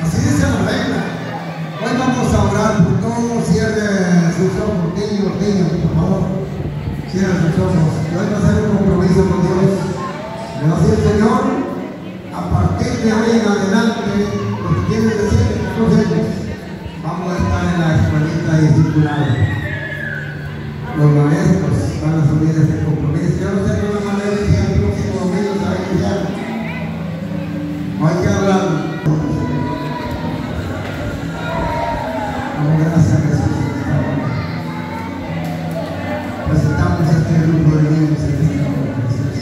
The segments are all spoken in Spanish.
Así dice la regla. Hoy vamos a orar por todos. Cierre sus ojos, niños, por favor. Cierre sus ojos. Hoy va a hacer un compromiso con Dios. Le va a decir, Señor, a partir de hoy en adelante, lo que tiene que decir es que nosotros vamos a estar en la escuelita discipular. Los maestros van a asumir este compromiso. Yo no sé cómo van a decir el próximo domingo se va a iniciar. Hay que hablar. Gracias, Jesús. Presentamos este grupo de niños en esta hora, Jesús.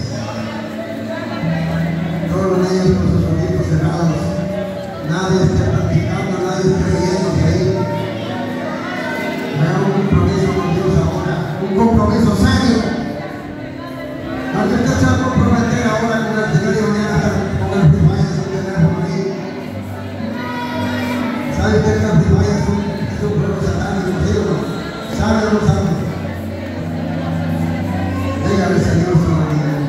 Todos los niños con sus ojitos cerrados. Nadie esté practicando, nadie esté riéndose ahí. Veamos un compromiso con Dios ahora. Un compromiso serio. No que usted se va a comprometer ahora con el Señor y mañana con el Free su teléfono ahí. ¿Sabe usted que el Free es un pueblo satánico? ¿Sí o no? ¿Sabe o no sabe? Dígale, Señor, su manera.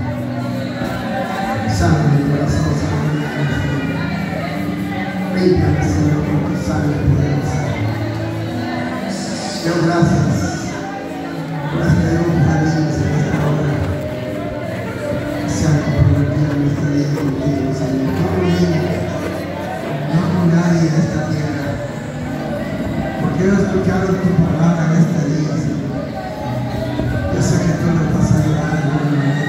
Salve mi corazón, salve mi corazón. Límpiame, Señor, con tu sangre poderosa. Dios, gracias. Gracias, Dios, por la vida en esta hora. Se han comprometido en este día contigo, Señor. No conmigo, no con nadie en esta tierra. Porque quiero escuchar tu palabra en este día, Señor. Yo sé que tú nos vas a ayudar en un momento.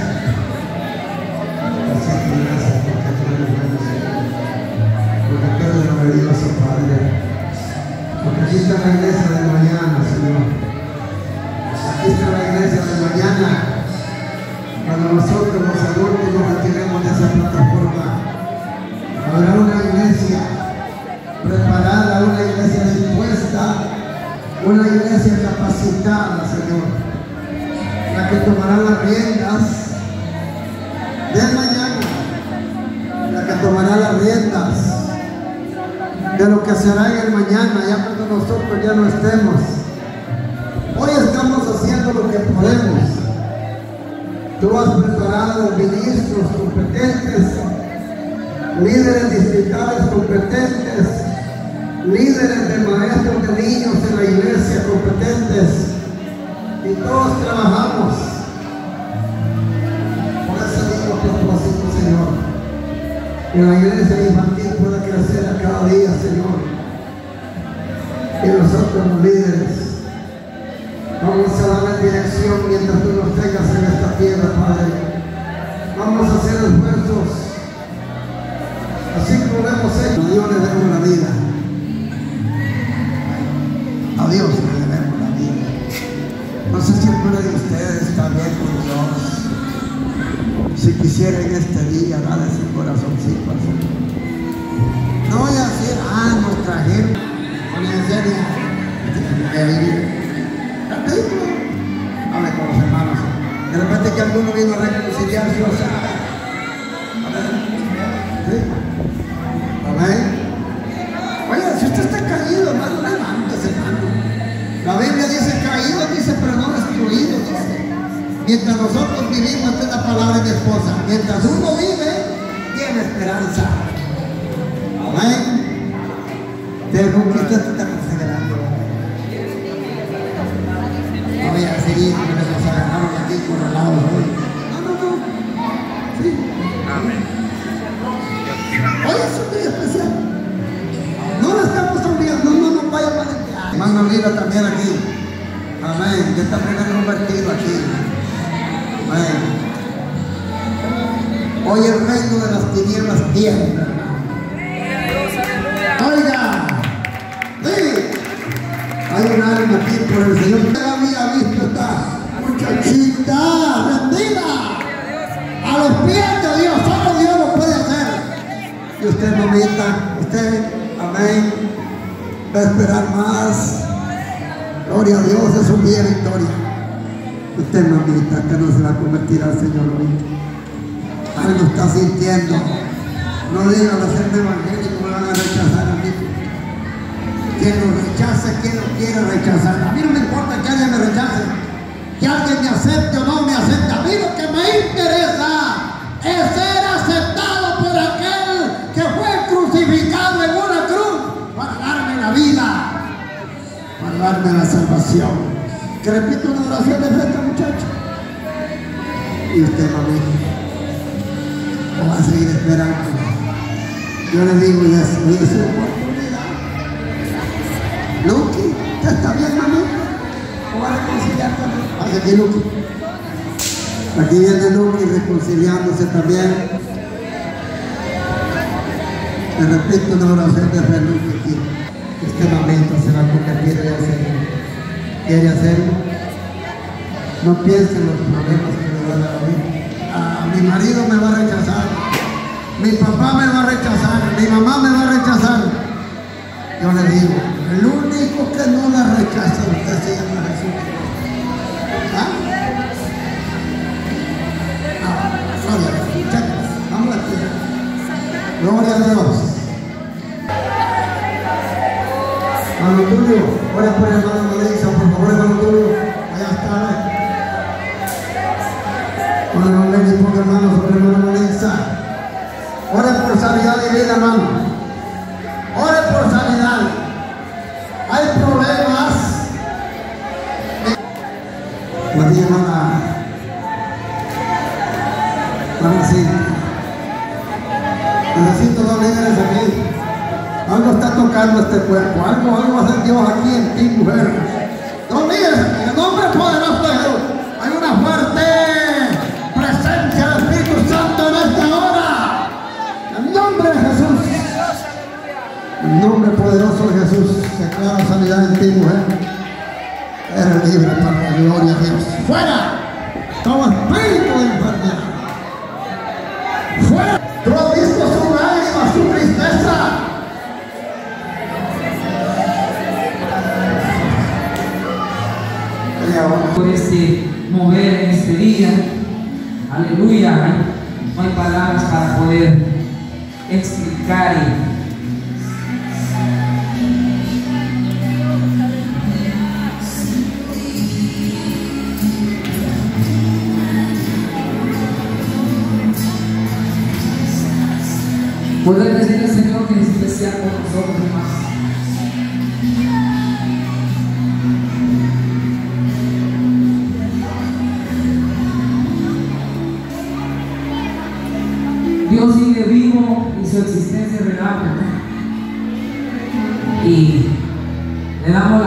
Así que gracias porque tú eres bueno, Señor. Porque tú eres maravilloso, Padre. Porque aquí está la iglesia de mañana, Señor. Aquí está la iglesia de mañana. Cuando nosotros los adultos nos retiremos de esa plataforma, habrá una iglesia preparada, una iglesia dispuesta, una iglesia capacitada, Señor, la que tomará las riendas del mañana, la que tomará las riendas de lo que será en el mañana, ya cuando nosotros ya no estemos. Hoy estamos haciendo lo que podemos. Tú has preparado ministros competentes, líderes distritales competentes, líderes de maestros de niños en la iglesia competentes, y todos trabajamos por ese mismo propósito, Señor, que la iglesia infantil pueda crecer a cada día, Señor, y nosotros los líderes vamos a dar la dirección mientras tú nos tengas en esta tierra, Padre. Vamos a hacer esfuerzos así como lo hemos hecho. A Dios le debemos la vida. A Dios le debemos la vida. No sé si alguno de ustedes está bien con Dios. Si quisiera en este día darle su corazoncito al Señor. No voy a decir, nos trajeron. Bueno, en serio. Hable con los hermanos. De repente que alguno vino a reconciliarse, o sea, ¿sí? Amén. Oye, si usted está caído, hermano, levántese, hermano. La Biblia dice caído, dice, pero no destruido, dice. Mientras nosotros vivimos, esta es la palabra de mi esposa, mientras uno vive, tiene esperanza. Amén. Te conquista, tú estás perseverando. No voy a seguir porque nos agarraron aquí correlados hoy. No. Sí. Amén. Hoy es un día especial. No lo estamos olvidando, no nos vaya a malentear. Hermano Lila también aquí. Amén. Ya está primero convertido aquí. Amén. Hoy el reino de las tinieblas tiembla. Oiga. Sí. Hay un alma aquí por el Señor. Usted había visto esta muchachita rendida a los pies de Dios. Solo Dios lo puede hacer. Y usted, mamita, usted, amén, va a esperar más. Gloria a Dios, es un día de victoria. Usted, mamita, que no se va a convertir al Señor hoy. Algo está sintiendo. No digan a ser evangélico, me van a rechazar a mí. Quien lo rechace, quien lo quiere rechazar. A mí no me importa que alguien me rechace, que alguien me acepte o no me acepte. A mí lo que me interesa es ser aceptado por aquel que fue crucificado darme la salvación. Que repito una oración de fe, muchacho. Y usted, mami, o va a seguir esperando. Yo le digo, ya es su oportunidad. Luqui, ¿usted está bien, mami? ¿O va a reconciliar conmigo? Hace aquí, Luqui. Aquí viene Luqui reconciliándose también. Le repito una oración de fe, Luqui. Este momento se va a convertir en hacerlo. ¿Quiere hacerlo? No piense en los problemas que le van a dar. Mi marido me va a rechazar. Mi papá me va a rechazar. Mi mamá me va a rechazar. Yo le digo, el único que no la rechaza usted se llama Jesús. Vamos aquí. Gloria a Dios. Hermano Tulio, ora por el hermano Melissa, por favor, hermano Tulio. Allá está. Con el nombre de mi hermano, sobre el hermano Melissa. Ore por sanidad divina, hermano. Ore por sanidad. Hay problemas. María, hermana. Necesito dos líderes aquí. Algo está tocando este cuerpo. Algo va a hacer Dios aquí en ti, mujer. Dos líderes aquí. En el nombre poderoso de Jesús. Hay una fuerte presencia del Espíritu Santo en esta hora. En el nombre de Jesús. En el nombre poderoso de Jesús. Declaro sanidad en ti, mujer. Eres libre para la gloria de Dios. ¡Fuera! Todo espíritu de enfermedad. ¡Fuera! Tú has visto su lágrima, su tristeza. Por este mover en este día, aleluya. No hay palabras para poder explicar. Poder decirle al Señor que es especial con nosotros, hermanos. Dios sigue vivo y su existencia es real. Y le damos